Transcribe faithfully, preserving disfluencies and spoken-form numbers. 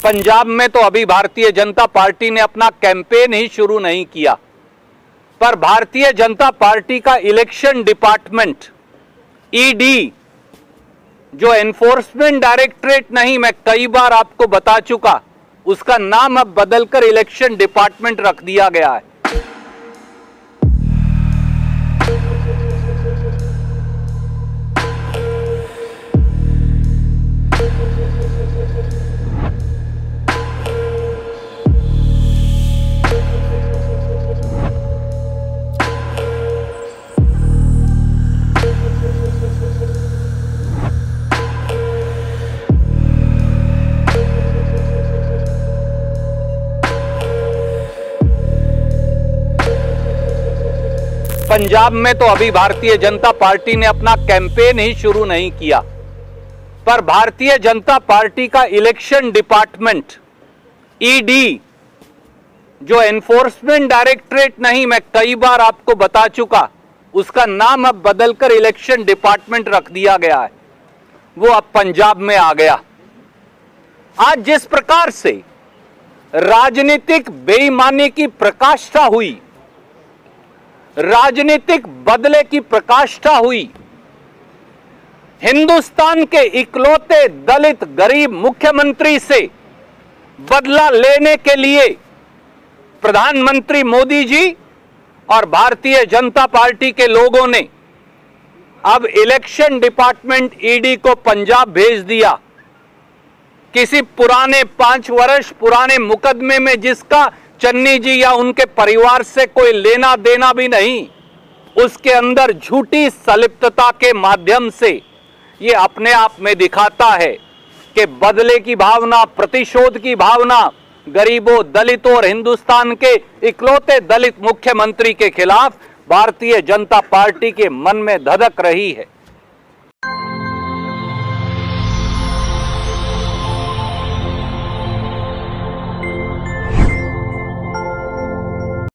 पंजाब में तो अभी भारतीय जनता पार्टी ने अपना कैंपेन ही शुरू नहीं किया, पर भारतीय जनता पार्टी का इलेक्शन डिपार्टमेंट ईडी, जो एनफोर्समेंट डायरेक्टरेट नहीं, मैं कई बार आपको बता चुका, उसका नाम अब बदलकर इलेक्शन डिपार्टमेंट रख दिया गया है। पंजाब में तो अभी भारतीय जनता पार्टी ने अपना कैंपेन ही शुरू नहीं किया, पर भारतीय जनता पार्टी का इलेक्शन डिपार्टमेंट ईडी, जो एनफोर्समेंट डायरेक्टरेट नहीं, मैं कई बार आपको बता चुका, उसका नाम अब बदलकर इलेक्शन डिपार्टमेंट रख दिया गया है। वो अब पंजाब में आ गया। आज जिस प्रकार से राजनीतिक बेईमानी की प्रकाष्ठा हुई, राजनीतिक बदले की प्रकाष्ठा हुई, हिंदुस्तान के इकलौते दलित गरीब मुख्यमंत्री से बदला लेने के लिए प्रधानमंत्री मोदी जी और भारतीय जनता पार्टी के लोगों ने अब इलेक्शन डिपार्टमेंट ईडी को पंजाब भेज दिया। किसी पुराने पांच वर्ष पुराने मुकदमे में जिसका चन्नी जी या उनके परिवार से कोई लेना देना भी नहीं, उसके अंदर झूठी संलिप्तता के माध्यम से ये अपने आप में दिखाता है कि बदले की भावना, प्रतिशोध की भावना गरीबों, दलितों और हिंदुस्तान के इकलौते दलित मुख्यमंत्री के खिलाफ भारतीय जनता पार्टी के मन में धधक रही है।